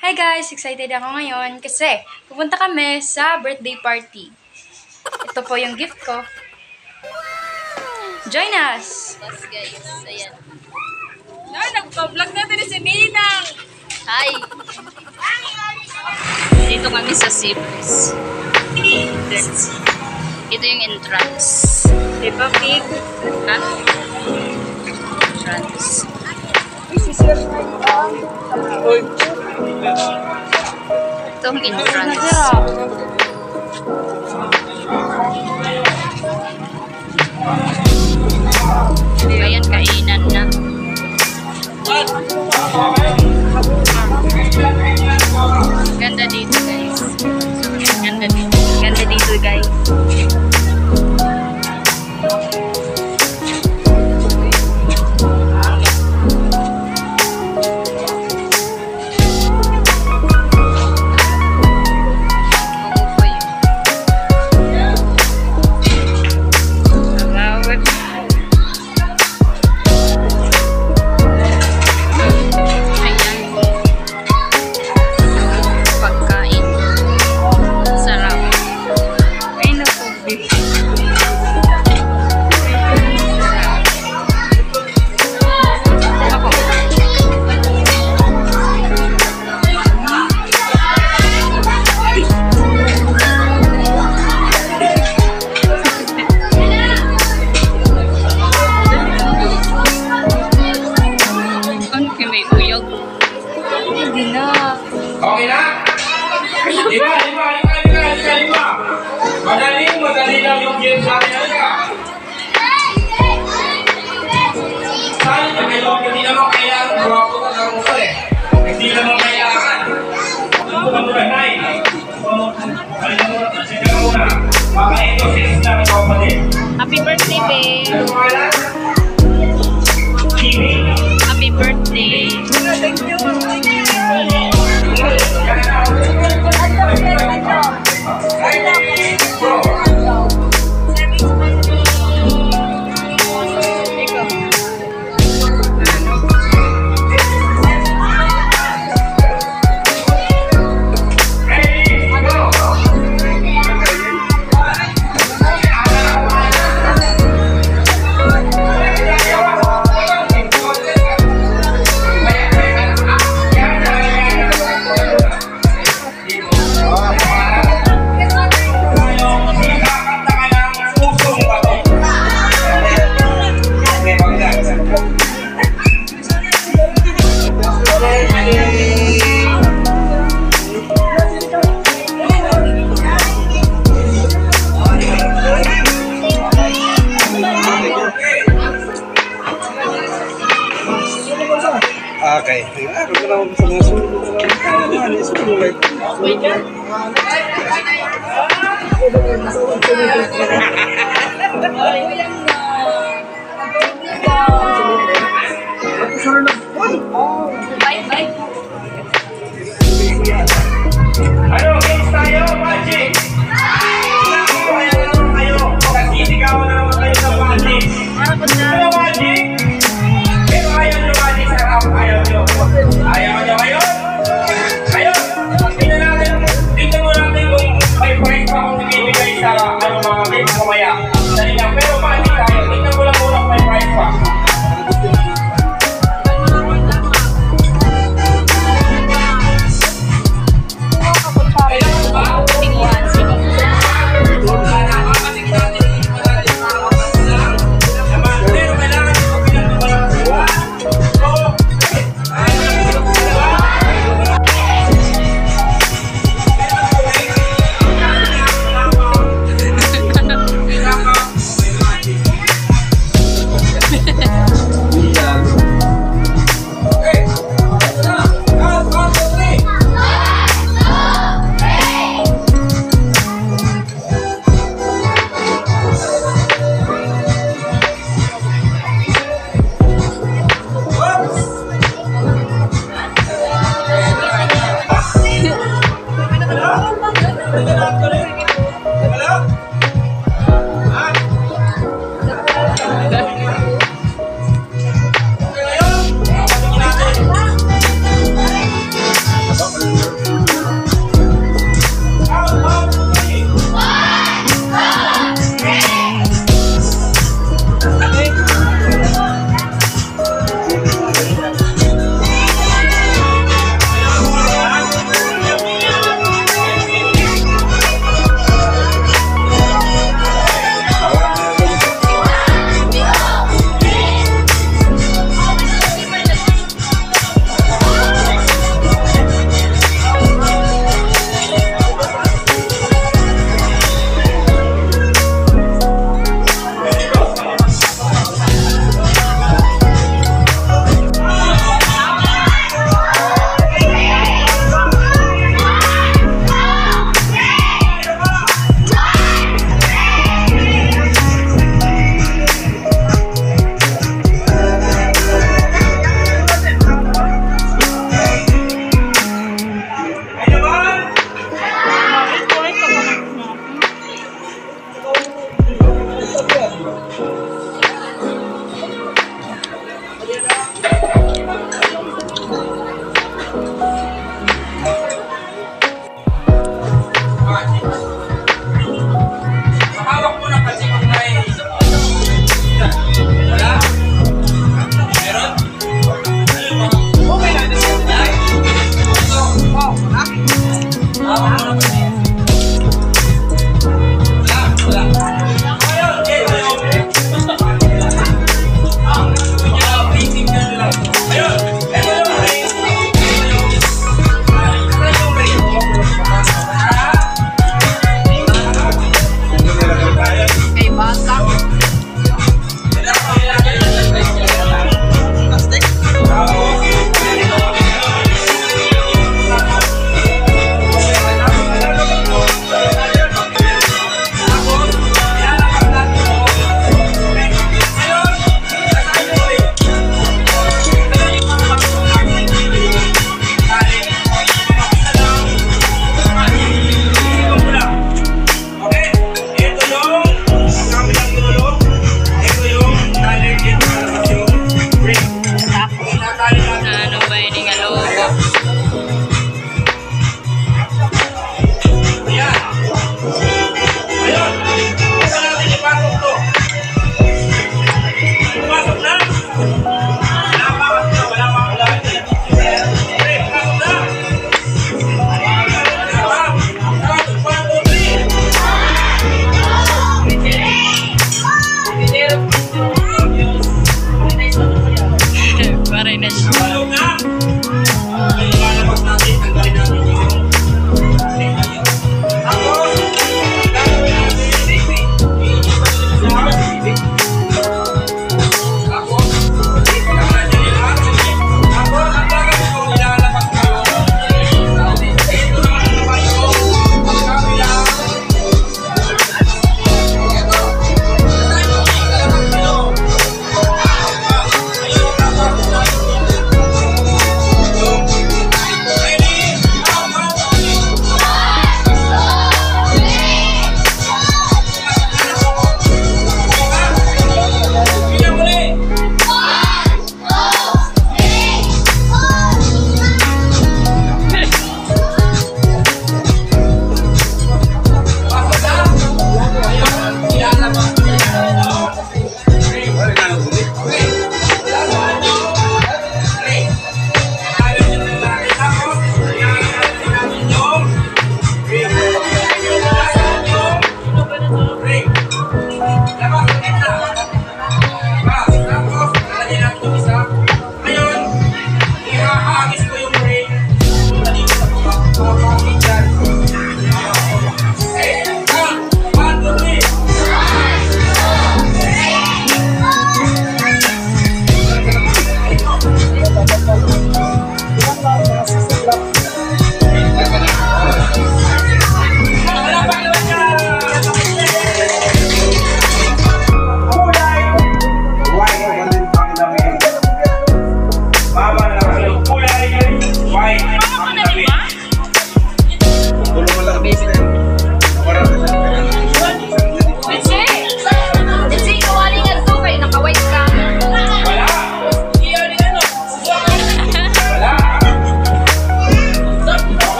Hi guys! Excited ako ngayon kasi pupunta kami sa birthday party. Ito po yung gift ko. Join us! Tapos guys, ayan. Nagpa-vlog natin si Ninang! Hi! Dito kami sa Cyprus. Entrance. Ito yung entrance. Diba, Pig? Ha? Entrance. Ito ang entrance. Ayan, kainan na. Ganda dito guys. Ganda dito. Ganda dito guys. Okay na? Lima. Madali lang yung game sa atin. Saan na kayo? Hindi naman kailangan. Gwapo na lang mo eh. Hindi naman kailangan. Ano ba ito na? Sige ka muna. Mga ito, 6 lang ito pa din. Happy birthday, babe! Ano pa lang? Kimi. Happy birthday! Thank you! Okay. Ako na lang sa mga sulong na lang. Sulong. Bye! Ano, games tayo, Magic? Kayo, nag-isigawan na naman kayo sa Magic. Ano, Magic? Pero ayaw nyo Magic sa rap, ayaw nyo. Ayaw nyo ngayon? Ngayon, tingnan mo natin kung may price pa akong nabibigay sa mga games kumaya. Dali lang, pero Magic tayo, tingnan mo lang muna kung may price pa.